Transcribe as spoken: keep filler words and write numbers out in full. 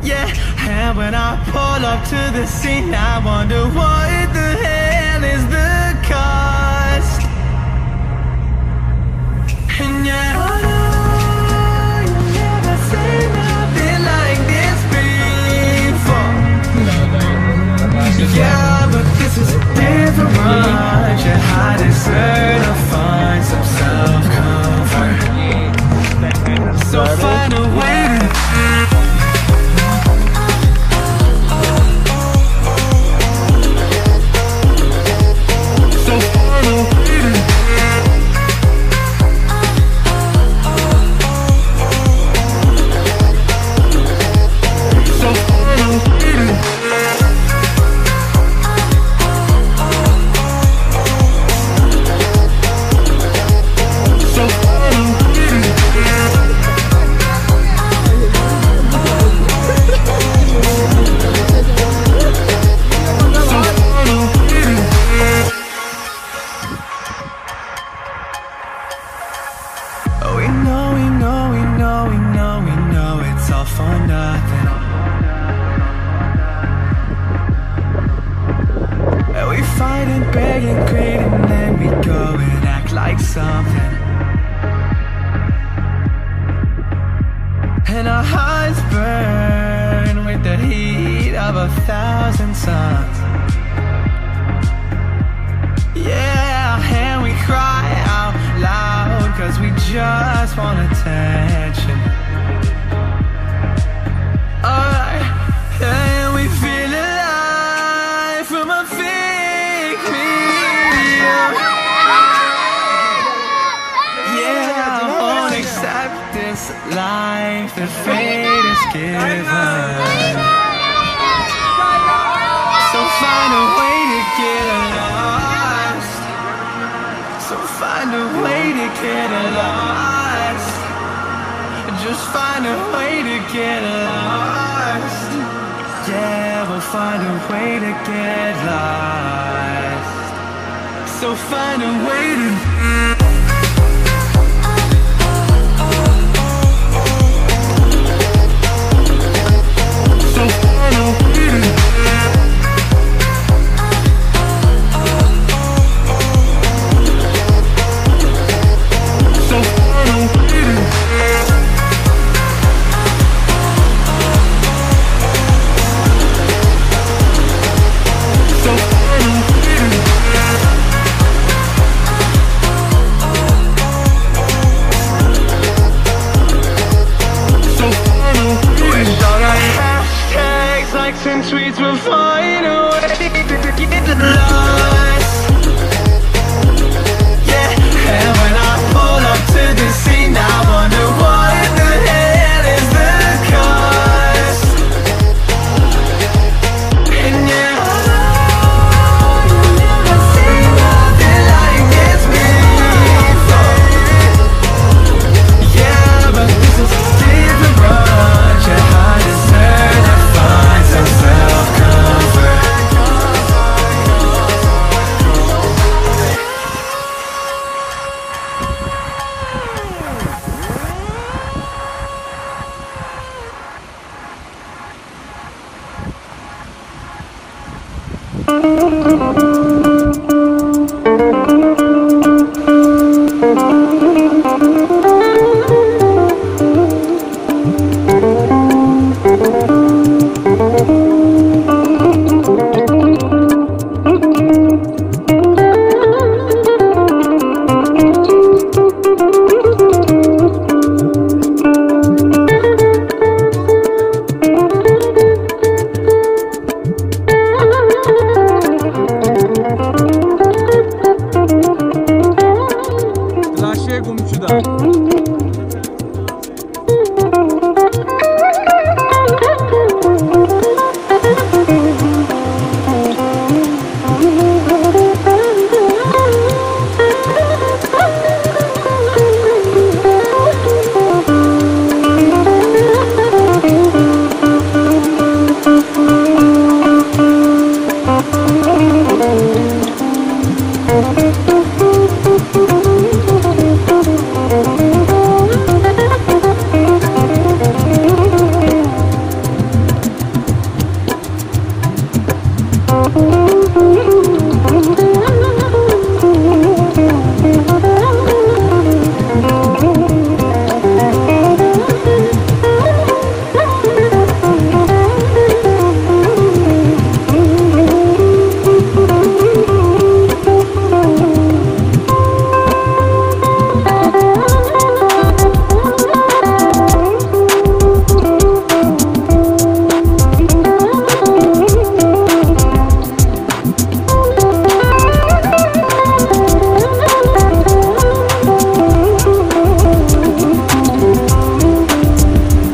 Yeah, and when I pull up to the scene, I wonder what the hell is the cost. And yeah, I know you never seen nothing like this before. Yeah, but this is a different rush. Yeah, I deserve to find some self-comfort. So find a way to for nothing. And we fight and beg and greed, and then we go and act like something. And our hearts burn with the heat of a thousand suns. Yeah, and we cry out loud, cause we just want attention. Alright, and we feel alive from a fake medium. Yeah, I won't accept this life that fate is given. So find a way to get lost. So find a way to get lost. Just find a way to get lost. Yeah, we'll find a way to get lost. So find a way to So find a way to So find a way to and tweets will find a way to get lost. Yeah, and when I pull up to the scene, I wonder what the hell is the cost. And yeah, I know you never seen nothing like this before. Yeah, but this is a different rush. Yeah, I deserve to find some self-comfort. Thank you.